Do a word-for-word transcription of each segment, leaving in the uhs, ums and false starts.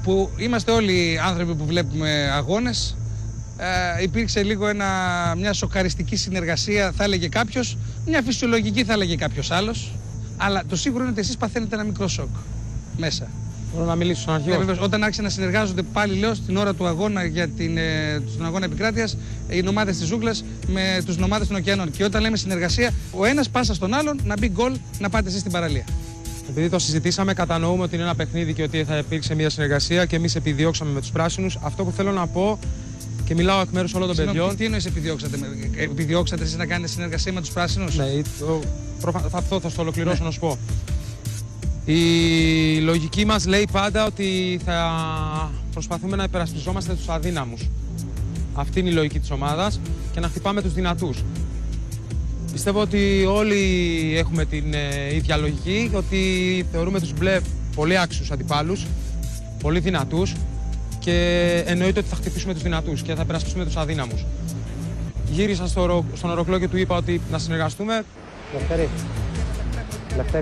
που είμαστε όλοι άνθρωποι που βλέπουμε αγώνες. Ε, υπήρξε λίγο ένα, μια σοκαριστική συνεργασία, θα έλεγε κάποιος, μια φυσιολογική θα έλεγε κάποιος άλλος. Αλλά το σίγουρο είναι ότι εσείς παθαίνετε ένα μικρό σοκ μέσα. Μπορώ να μιλήσω στον αρχηγό. Ναι, όταν άρχισαν να συνεργάζονται πάλι, λέω, στην ώρα του αγώνα για την, ε, στον αγώνα επικράτειας, οι ομάδες της Ζούγκλας με τους ομάδες των ωκεανών. Και όταν λέμε συνεργασία, ο ένας πάσα στον άλλον να μπει γκολ, να πάτε εσείς στην παραλία. Επειδή το συζητήσαμε, κατανοούμε ότι είναι ένα παιχνίδι και ότι θα υπήρξε μια συνεργασία και εμείς επιδιώξαμε με τους πράσινους. Αυτό που θέλω να πω και μιλάω εκ μέρους όλων των Συγγνώμη, παιδιών. τι εννοείς επιδιώξατε, επιδιώξατε εσείς να κάνετε συνεργασία με τους πράσινους? Ναι, το, προφα... θα, αυτό θα στο ολοκληρώσω, ναι. Να σου πω. Η λογική μας λέει πάντα ότι θα προσπαθούμε να υπερασπιζόμαστε τους αδύναμους. Αυτή είναι η λογική της ομάδας και να χτυπάμε τους δυνατούς. Πιστεύω ότι όλοι έχουμε την ε, ίδια λογική, ότι θεωρούμε τους μπλε πολύ άξιους αντιπάλους, πολύ δυνατούς και εννοείται ότι θα χτυπήσουμε τους δυνατούς και θα υπερασπιστούμε τους αδύναμους. Γύρισα στο, στον οροκλό και του είπα ότι να συνεργαστούμε. Λευτέρη. Λευτέρη.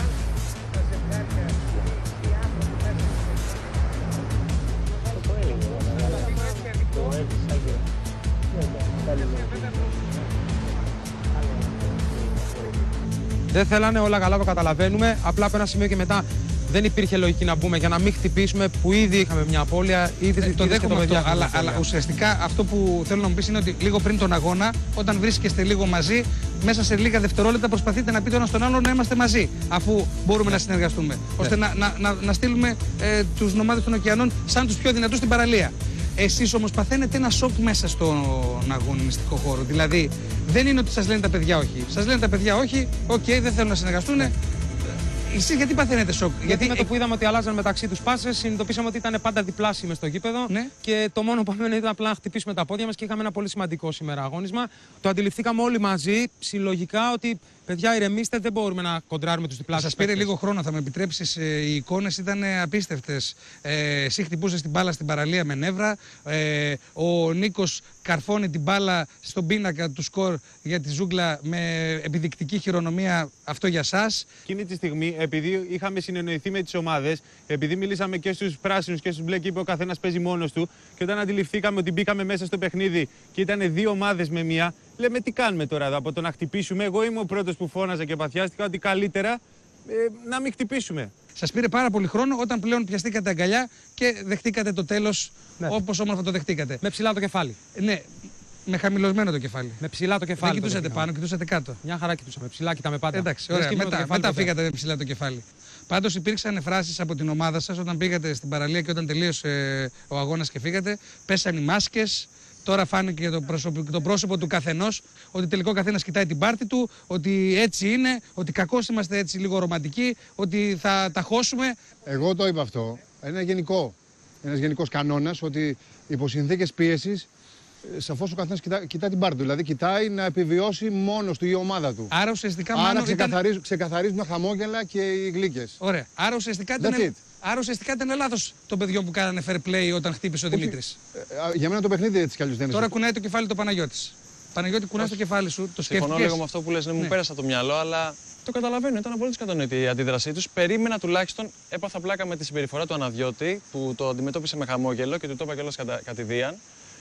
Δεν θέλανε, όλα καλά, το καταλαβαίνουμε. Απλά από ένα σημείο και μετά δεν υπήρχε λογική να μπούμε για να μην χτυπήσουμε που ήδη είχαμε μια απώλεια. Ήδη ε, το δέχομαι αυτό, αυτό, αλλά, αλλά ουσιαστικά αυτό που θέλω να μου πεις είναι ότι λίγο πριν τον αγώνα, όταν βρίσκεστε λίγο μαζί, μέσα σε λίγα δευτερόλεπτα προσπαθείτε να πείτε ένα στον άλλο να είμαστε μαζί, αφού μπορούμε ναι. να συνεργαστούμε. Ναι. Ώστε να, να, να, να στείλουμε ε, τους ομάδες των ωκεανών σαν τους πιο δυνατούς στην παραλία. Εσείς όμως παθαίνετε ένα σοκ μέσα στον αγωνιστικό χώρο. Δηλαδή, δεν είναι ότι σας λένε τα παιδιά όχι. Σας λένε τα παιδιά όχι, οκ, okay, δεν θέλουν να συνεργαστούν. Ναι. Εσείς γιατί παθαίνετε σοκ? Γιατί, γιατί με το που είδαμε ότι αλλάζαν μεταξύ τους πάσες, συνειδητοποίησαμε ότι ήταν πάντα διπλάσιοι μες στο γήπεδο. Ναι. Και το μόνο που έμενε ήταν απλά να χτυπήσουμε τα πόδια μας και είχαμε ένα πολύ σημαντικό σήμερα αγώνισμα. Το αντιληφθήκαμε όλοι μαζί, συλλογικά, ότι παιδιά ηρεμήστε, δεν μπορούμε να κοντράρουμε τους διπλάσιους. Σας πήρε λίγο χρόνο, θα με επιτρέψεις. Οι εικόνες ήταν απίστευτες. Ε, εσύ χτυπούσες την μπάλα στην παραλία με νεύρα. Ε, ο Νίκος καρφώνει την μπάλα στον πίνακα του σκορ για τη Ζούγκλα με επιδεικτική χειρονομία. Αυτό για σας. Εκείνη τη στιγμή, επειδή είχαμε συνεννοηθεί με τις ομάδες, επειδή μιλήσαμε και στους πράσινους και στους μπλε και είπε ο καθένας παίζει μόνος του, και όταν αντιληφθήκαμε ότι μπήκαμε μέσα στο παιχνίδι και ήταν δύο ομάδες με μία, λέμε τι κάνουμε τώρα εδώ, από το να χτυπήσουμε. Εγώ είμαι ο πρώτος που φώναζα και παθιάστηκα ότι καλύτερα ε, να μην χτυπήσουμε. Σας πήρε πάρα πολύ χρόνο όταν πλέον πιαστήκατε αγκαλιά και δεχτήκατε το τέλος, ναι, όπως όμορφα το δεχτήκατε. Με ψηλά το κεφάλι. Ναι, με χαμηλωσμένο το κεφάλι. Με ψηλά το κεφάλι. Δεν κοιτούσατε πάνω, κοιτούσατε κάτω. Μια χαρά κοιτούσαμε. Ψηλά κοιτάμε πάντα. Εντάξει, ωραία. Μετά, μετά φύγατε με ψηλά το κεφάλι. Πάντως υπήρξαν φράσεις από την ομάδα σας όταν πήγατε στην παραλία και όταν τελείωσε ο αγώνας και φύγατε. Πέσαν οι μάσκες. Τώρα φάνηκε το πρόσωπο, το πρόσωπο του καθενός, ότι τελικό καθένας κοιτάει την πάρτη του, ότι έτσι είναι, ότι κακώς είμαστε έτσι λίγο ρομαντικοί, ότι θα τα χώσουμε. Εγώ το είπα αυτό. Είναι γενικό. Ένας γενικός κανόνας ότι υπό συνθήκες πίεσης, σαφώς ο καθένας κοιτά, κοιτά την πάρτη του. Δηλαδή κοιτάει να επιβιώσει μόνος του ή η ομάδα του. Άρα ουσιαστικά Άρα ξεκαθαρίζουν, ήταν... ξεκαθαρίζουν τα χαμόγελα και οι γλύκες. Ωραία. Άρα ουσιαστικά ήταν... Άρα ουσιαστικά ήταν λάθος των παιδιών που κάνανε fair play όταν χτύπησε ο Δημήτρης. Ε, για μένα το παιχνίδι έτσι κι αλλιώς δεν είναι. Τώρα κουνάει το κεφάλι το Παναγιώτης. Παναγιώτη, κουνάει το κεφάλι σου, το σκέφτηκες? Συμφωνώ λίγο με αυτό που λες, ναι, μου πέρασε από το μυαλό, αλλά το καταλαβαίνω. Ήταν απολύτως κατανοητή η αντίδρασή τους. Περίμενα τουλάχιστον, έπαθα πλάκα με τη συμπεριφορά του Αναδιώτη, που το αντιμετώπισε με χαμόγελο και του το είπα κιόλας κατα... κατηδίαν.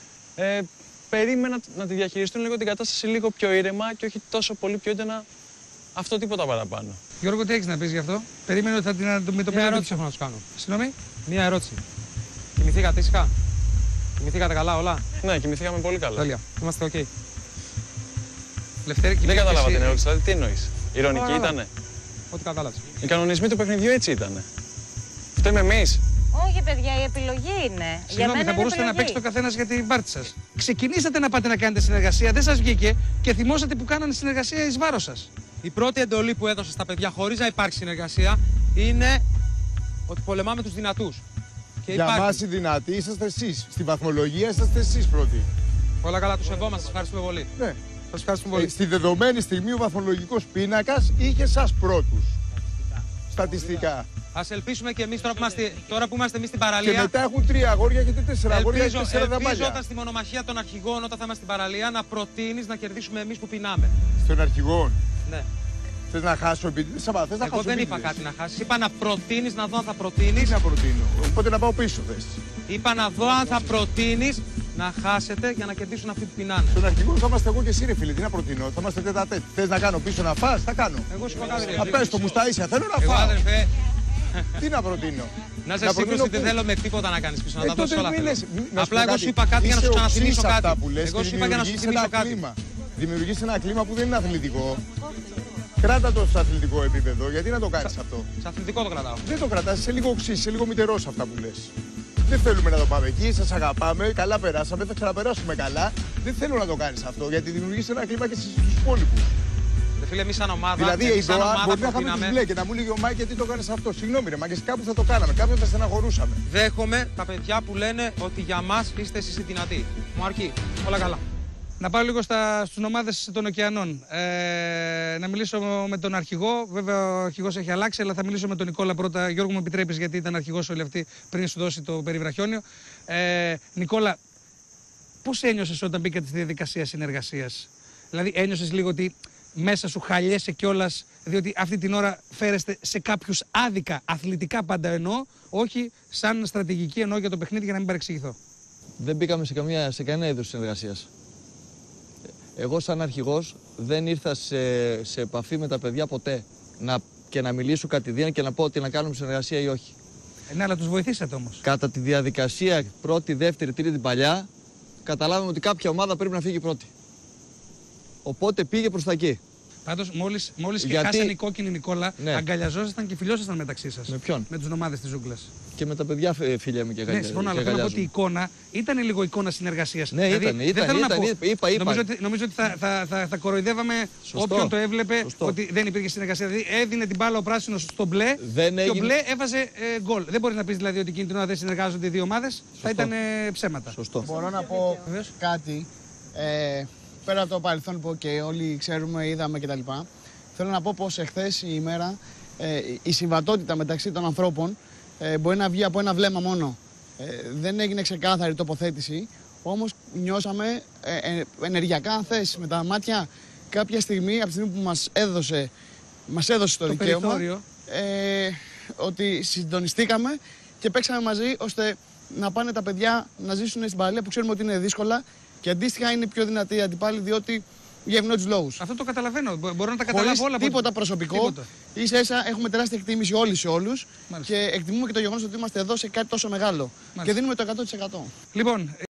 Ε, περίμενα να τη διαχειριστούν λίγο την κατάσταση λίγο πιο ήρεμα και όχι τόσο πολύ πιο έντονα. Αυτό τίποτα παραπάνω. Γιώργο, τι έχεις να πεις γι' αυτό? Περίμενε ότι θα την αντιμετωπίσετε. Μια ερώτηση έχω να σου κάνω. Συγγνώμη. Μια ερώτηση. Κοιμηθήκατε ήσυχα? Κοιμηθήκατε καλά όλα? Ναι, κοιμηθήκαμε πολύ καλά. Τέλεια. Είμαστε οκ. Okay. Λευτέρη, δεν κατάλαβα την ερώτηση, δηλαδή τι εννοείς? Ειρωνική ήτανε? Ό,τι κατάλαβες. Οι κανονισμοί του παιχνιδιού έτσι ήτανε. Φταίμε εμείς. Όχι, παιδιά, η επιλογή είναι. Συγγνώμη, θα μπορούσατε να παίξετε ο καθένας για την πάρτη σας. Ξεκινήσατε να πάτε να κάνετε συνεργασία, δεν σας βγήκε και θυμόσατε που κάνανε συνεργασία εις βάρος σας. Η πρώτη εντολή που έδωσε στα παιδιά χωρίς να υπάρχει συνεργασία είναι ότι πολεμάμε τους δυνατούς. Και για υπάρχει... μας οι δυνατοί είσαστε εσείς. Στην βαθμολογία είσαστε εσείς πρώτοι. Όλα καλά, τους σεβόμαστε. Σας ευχαριστούμε πολύ. Ναι. Σας ευχαριστούμε πολύ. Ε, στη δεδομένη στιγμή ο βαθμολογικός πίνακας είχε εσάς πρώτους. Στατιστικά. Ας ελπίσουμε και εμείς τώρα που είμαστε, τώρα που είμαστε εμείς στην παραλία. Και μετά έχουν τρία αγόρια και τέσσερα αγόρια και τέσσερα δαμάλια. Ελπίζω όταν στη μονομαχία των αρχηγών, όταν θα είμαστε στην παραλία, να προτείνεις να κερδίσουμε εμείς που πεινάμε. Στον αρχηγών. Ναι. Θες να χάσω επειδή. Σαββά, θες να Εγώ χάσω δεν επίτηδες. είπα κάτι να χάσει. Είπα να προτείνει, να δω αν θα προτείνει. Τι να προτείνω. Οπότε να πάω πίσω θες. Είπα να δω αν θα προτείνει να χάσετε για να κερδίσουν αυτοί που πεινάνε. Στον αρχηγό θα είμαστε εγώ και εσύ, ρε φίλε. Τι να προτείνω. Θα είμαστε τέτα τέτα. Θες να κάνω πίσω να φας, θα κάνω. Εγώ σου είπα κάτι. Θα πες το μου στα ίσια. Θέλω να Εγώ, φάω. αδερφέ, Τι να προτείνω. να είσαι Να σίγουρος προτείνω ότι δεν πού? θέλω με τίποτα να κάνεις πίσω, να Ε, τα δώσεις τότε όλα. μη θέλω. λες, μη- να σου Απλά πω εγώ κάτι. σου είπα κάτι για να Είσαι σου ξαναθυμίσω οξύς αυτά κάτι. που λες Εγώ και σου είπα για να σου δημιουργείς θυμίσω ένα κάτι. κλίμα. Δημιουργείς ένα κλίμα που δεν είναι αθλητικό. Κράτα το στο αθλητικό επίπεδο. Γιατί να το κάνεις αυτό. Σε αθλητικό το κρατάω. Δεν το κρατάς, είσαι λίγο οξύς, είσαι λίγο μητερός αυτά που λες. Δεν θέλουμε να το πάμε εκεί, σας αγαπάμε, καλά περάσαμε, θα ξαναπεράσουμε καλά. Δεν θέλω να το κάνεις αυτό, γιατί δημιουργείς ένα κλίμα και στους υπόλοιπους. Δε φίλε, εμείς σαν ομάδα, Δηλαδή, εμείς η σαν ΔΟΑ ομάδα μπορεί να είχαμε τους προτείναμε. μπλε και να μου λέγει ο Μάικ γιατί το κάνεις αυτό. Συγγνώμη, ρε Μάικ, κάπου θα το κάναμε, κάποιον θα στεναχωρούσαμε. Δέχομαι τα παιδιά που λένε ότι για μας είστε εσείς οι δυνατοί. Μου αρκεί. Όλα καλά. Να πάω λίγο στα, στους ομάδες των ωκεανών. Ε, να μιλήσω με τον αρχηγό. Βέβαια, ο αρχηγός έχει αλλάξει, αλλά θα μιλήσω με τον Νικόλα πρώτα. Γιώργο, μου επιτρέπεις, γιατί ήταν αρχηγός όλη αυτή πριν σου δώσει το περιβραχιόνιο. Ε, Νικόλα, πώς ένιωσες όταν μπήκατε στη διαδικασία συνεργασίας? Δηλαδή, ένιωσες λίγο ότι μέσα σου χαλιέσαι κιόλας, διότι αυτή την ώρα φέρεστε σε κάποιους άδικα, αθλητικά πάντα εννοώ, όχι σαν στρατηγική εννοώ για το παιχνίδι, για να μην παρεξηγηθώ. Δεν μπήκαμε σε, καμία, σε κανένα είδος συνεργασίας. Εγώ σαν αρχηγός δεν ήρθα σε, σε επαφή με τα παιδιά ποτέ να, και να μιλήσω κατηδίαν και να πω ότι να κάνουμε συνεργασία ή όχι. Ε, ναι, αλλά τους βοηθήσατε όμως. Κατά τη διαδικασία πρώτη, δεύτερη, τρίτη παλιά, καταλάβαμε ότι κάποια ομάδα πρέπει να φύγει πρώτη. Οπότε πήγε προς τα εκεί. Πάντως, μόλις, μόλις Γιατί... και χάσανε οι κόκκινοι, Νικόλα, ναι. αγκαλιαζόσασταν και φιλιόσασταν μεταξύ σας. Με ποιον? Με τους ομάδες της ζούγκλας. Και με τα παιδιά φίλια μου και Ναι, συμφωνώ, αλλά θέλω να πω ότι η εικόνα ήταν λίγο εικόνα συνεργασίας. Ναι, δηλαδή, ήταν, δεν ήταν, θέλω ήταν, να πω, είπα, είπα, είπα. Νομίζω ότι, νομίζω ότι θα, θα, θα, θα κοροϊδεύαμε Σωστό. όποιον το έβλεπε. Σωστό. Ότι δεν υπήρχε συνεργασία. Δηλαδή έδινε την μπάλα ο πράσινος στο μπλε δεν και έγινε... ο μπλε έβαζε ε, γκολ. Δεν μπορεί να πεις δηλαδή ότι εκείνη την ώρα δεν συνεργάζονται οι δύο ομάδες. Θα ήταν ε, ψέματα. Σωστό. Μπορώ να πω κάτι. Ε, πέρα από το παρελθόν που και όλοι ξέρουμε, είδαμε κτλ. Θέλω να πω πως εχθές η ημέρα ε, η συμβατότητα μεταξύ των ανθρώπων ε, μπορεί να βγει από ένα βλέμμα μόνο. Ε, δεν έγινε ξεκάθαρη τοποθέτηση, όμως νιώσαμε ε, ε, ενεργειακά, αν θες, με τα μάτια κάποια στιγμή, από τη στιγμή που μας έδωσε, μας έδωσε το, το δικαίωμα, ε, ότι συντονιστήκαμε και παίξαμε μαζί ώστε να πάνε τα παιδιά να ζήσουν στην παραλία που ξέρουμε ότι είναι δύσκολα και αντίστοιχα είναι πιο δυνατοί οι αντιπάλοι διότι για ευνόητους λόγους. Αυτό το καταλαβαίνω. Μπορώ να τα καταλάβω όλα. Τίποτα από... προσωπικό. Τίποτα. Ίσα ίσα έχουμε τεράστια εκτίμηση όλοι σε όλους και εκτιμούμε και το γεγονός ότι είμαστε εδώ σε κάτι τόσο μεγάλο. Μάλιστα. Και δίνουμε το εκατό τοις εκατό. Λοιπόν,